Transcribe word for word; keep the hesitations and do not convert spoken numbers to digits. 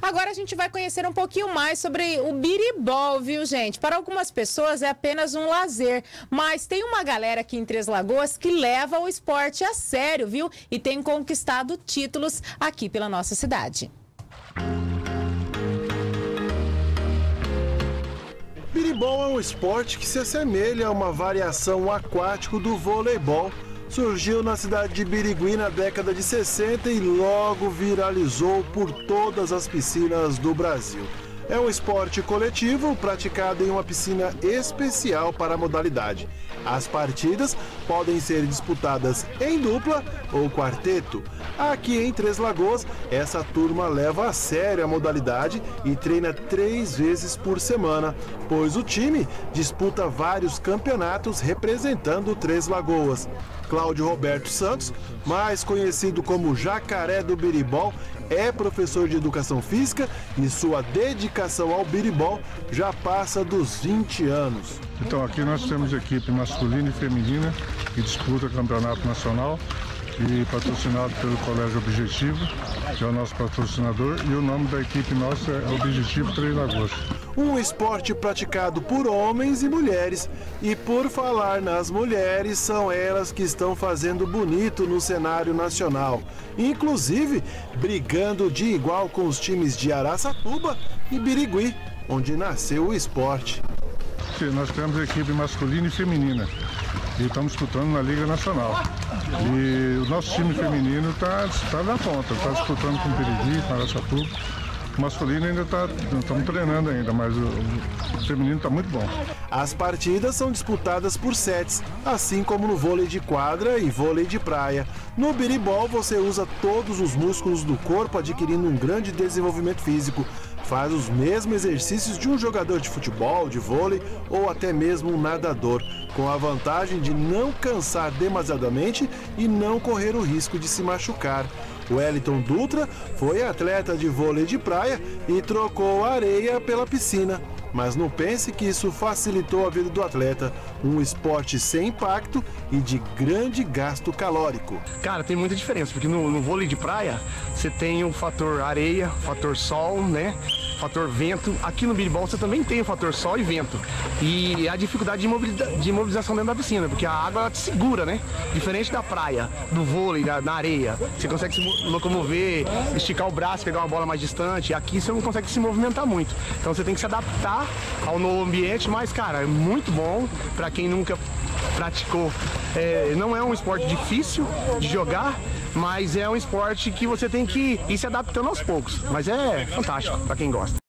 Agora a gente vai conhecer um pouquinho mais sobre o biribol, viu, gente? Para algumas pessoas é apenas um lazer, mas tem uma galera aqui em Três Lagoas que leva o esporte a sério, viu? E tem conquistado títulos aqui pela nossa cidade. Biribol é um esporte que se assemelha a uma variação aquático do voleibol. Surgiu na cidade de Birigui na década de sessenta e logo viralizou por todas as piscinas do Brasil. É um esporte coletivo praticado em uma piscina especial para a modalidade. As partidas podem ser disputadas em dupla ou quarteto. Aqui em Três Lagoas, essa turma leva a sério a modalidade e treina três vezes por semana, pois o time disputa vários campeonatos representando Três Lagoas. Cláudio Roberto Santos, mais conhecido como Jacaré do Biribol, é professor de educação física e sua dedicação ao biribol já passa dos vinte anos. Então aqui nós temos equipe masculina e feminina que disputa campeonato nacional e patrocinado pelo Colégio Objetivo, que é o nosso patrocinador, e o nome da equipe nossa é Objetivo Três Lagoas. Um esporte praticado por homens e mulheres. E por falar nas mulheres, são elas que estão fazendo bonito no cenário nacional. Inclusive, brigando de igual com os times de Araçatuba e Birigui, onde nasceu o esporte. Nós temos equipe masculina e feminina e estamos disputando na Liga Nacional. E o nosso time feminino está tá na ponta, está disputando com o Birigui, com Araçatuba. O masculino ainda está, estamos treinando ainda, mas o, o feminino está muito bom. As partidas são disputadas por sets, assim como no vôlei de quadra e vôlei de praia. No biribol você usa todos os músculos do corpo, adquirindo um grande desenvolvimento físico. Faz os mesmos exercícios de um jogador de futebol, de vôlei ou até mesmo um nadador, com a vantagem de não cansar demasiadamente e não correr o risco de se machucar. O Wellington Dutra foi atleta de vôlei de praia e trocou a areia pela piscina. Mas não pense que isso facilitou a vida do atleta. Um esporte sem impacto e de grande gasto calórico. Cara, tem muita diferença, porque no, no vôlei de praia você tem o fator areia, fator sol, né? Fator vento. Aqui no biribol você também tem o fator sol e vento. E a dificuldade de, mobiliza de imobilização dentro da piscina, porque a água ela te segura, né? Diferente da praia, do vôlei, da, da areia. Você consegue se locomover, esticar o braço, pegar uma bola mais distante. Aqui você não consegue se movimentar muito. Então você tem que se adaptar ao novo ambiente, mas, cara, é muito bom para quem nunca praticou. É, não é um esporte difícil de jogar, mas é um esporte que você tem que ir se adaptando aos poucos. Mas é fantástico para quem gosta.